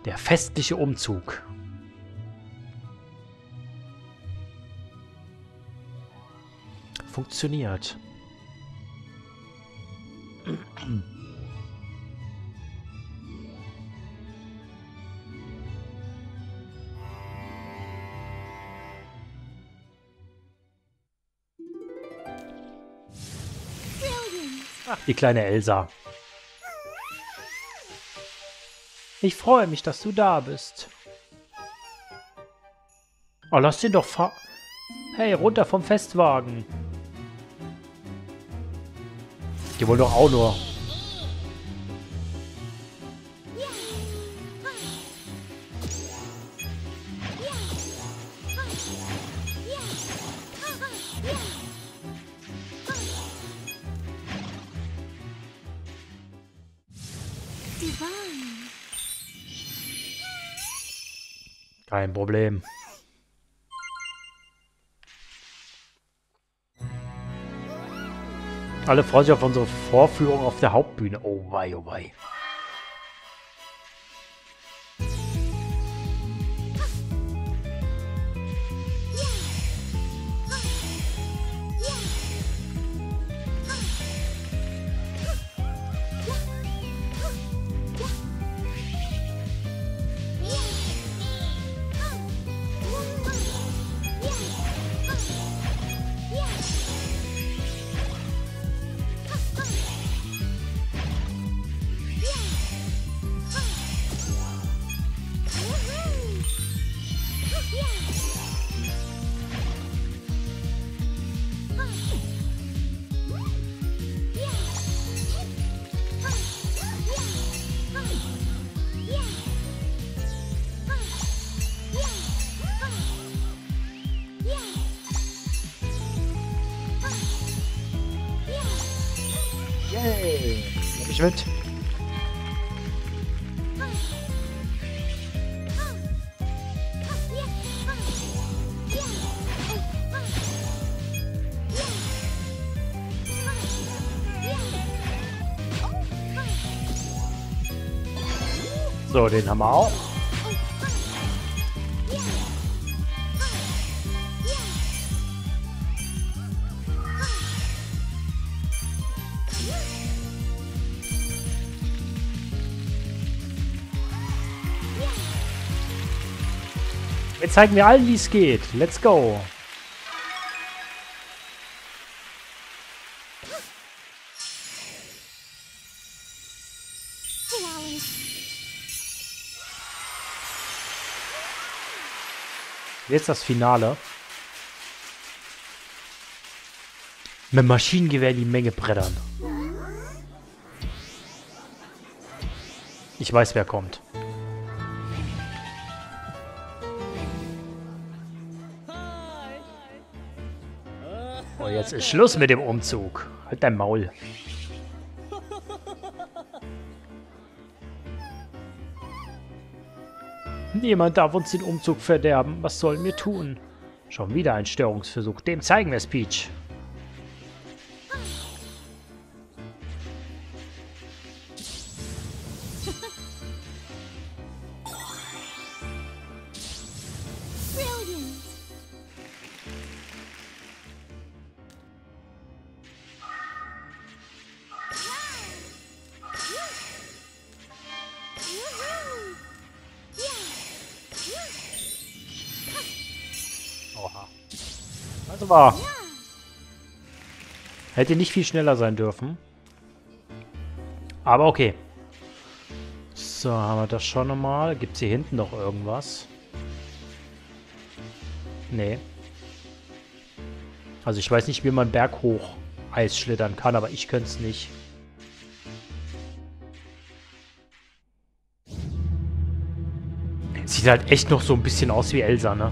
Der festliche Umzug. Funktioniert. Ach, die kleine Elsa. Ich freue mich, dass du da bist. Oh, lass den doch fahren. Hey, runter vom Festwagen. Die wollen doch auch nur. Kein Problem. Alle freuen sich auf unsere Vorführung auf der Hauptbühne. Oh wei, oh wei. Yay! Nimm mich mit. So, den haben wir auch. Jetzt zeigen wir allen, wie es geht. Let's go. Jetzt das Finale. Mit Maschinengewehr die Menge brettern. Ich weiß, wer kommt. Oh, jetzt ist Schluss mit dem Umzug. Halt dein Maul. Niemand darf uns den Umzug verderben. Was sollen wir tun? Schon wieder ein Störungsversuch. Dem zeigen wir es, Peach. Oha. Also war. Hätte nicht viel schneller sein dürfen. Aber okay. So, haben wir das schon nochmal. Gibt es hier hinten noch irgendwas? Nee. Also ich weiß nicht, wie man berghoch Eis schlittern kann, aber ich könnte es nicht. Sieht halt echt noch so ein bisschen aus wie Elsa, ne?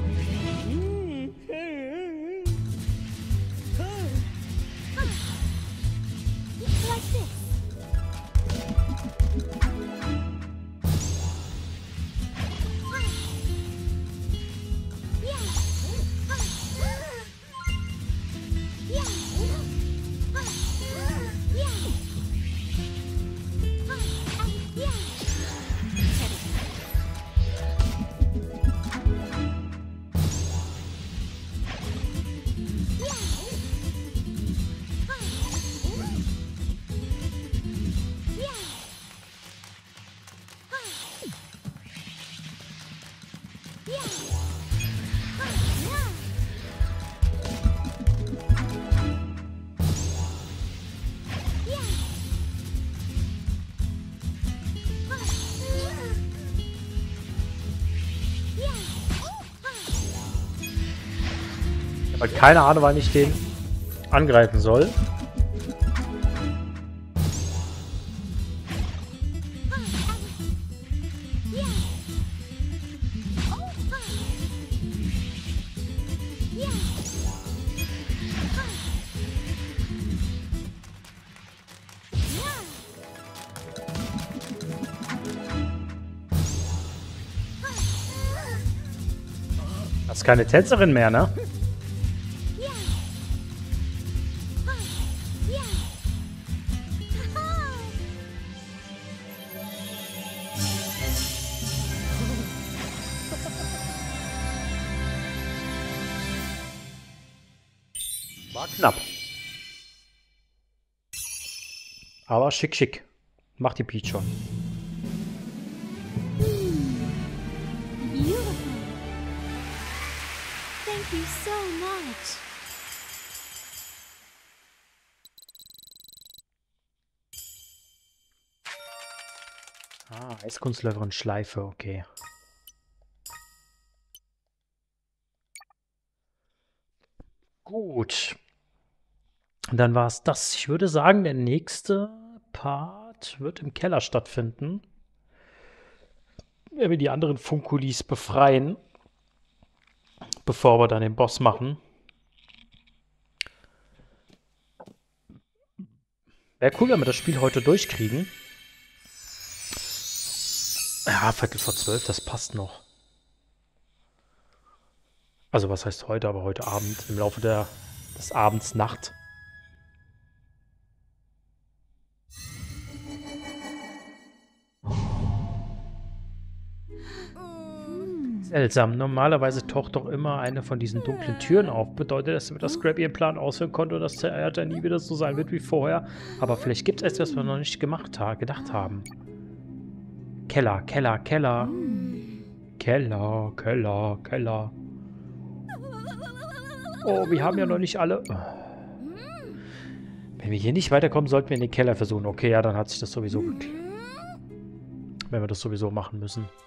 Ich habe keine Ahnung, wann ich den angreifen soll. Das ist keine Tänzerin mehr, ne? War knapp. Aber schick, schick. Macht die Peach schon. Beautiful. Thank you so much. Ah, Eiskunstläuferin Schleife, okay. Gut. Dann war es das. Ich würde sagen, der nächste Part wird im Keller stattfinden. Wenn wir die anderen Funkulis befreien, bevor wir dann den Boss machen. Wäre cool, wenn wir das Spiel heute durchkriegen. Ja, 11:45, das passt noch. Also was heißt heute, aber heute Abend, im Laufe des Abends, Nacht. Seltsam. Normalerweise taucht doch immer eine von diesen dunklen Türen auf. Bedeutet das, dass Scrap ihren Plan ausführen konnte und dass Theater nie wieder so sein wird wie vorher. Aber vielleicht gibt es etwas, was wir noch nicht gedacht haben. Keller, Keller, Keller. Keller, Keller, Keller. Oh, wir haben ja noch nicht alle... Wenn wir hier nicht weiterkommen, sollten wir in den Keller versuchen. Okay, ja, dann hat sich das sowieso geklärt. Wenn wir das sowieso machen müssen.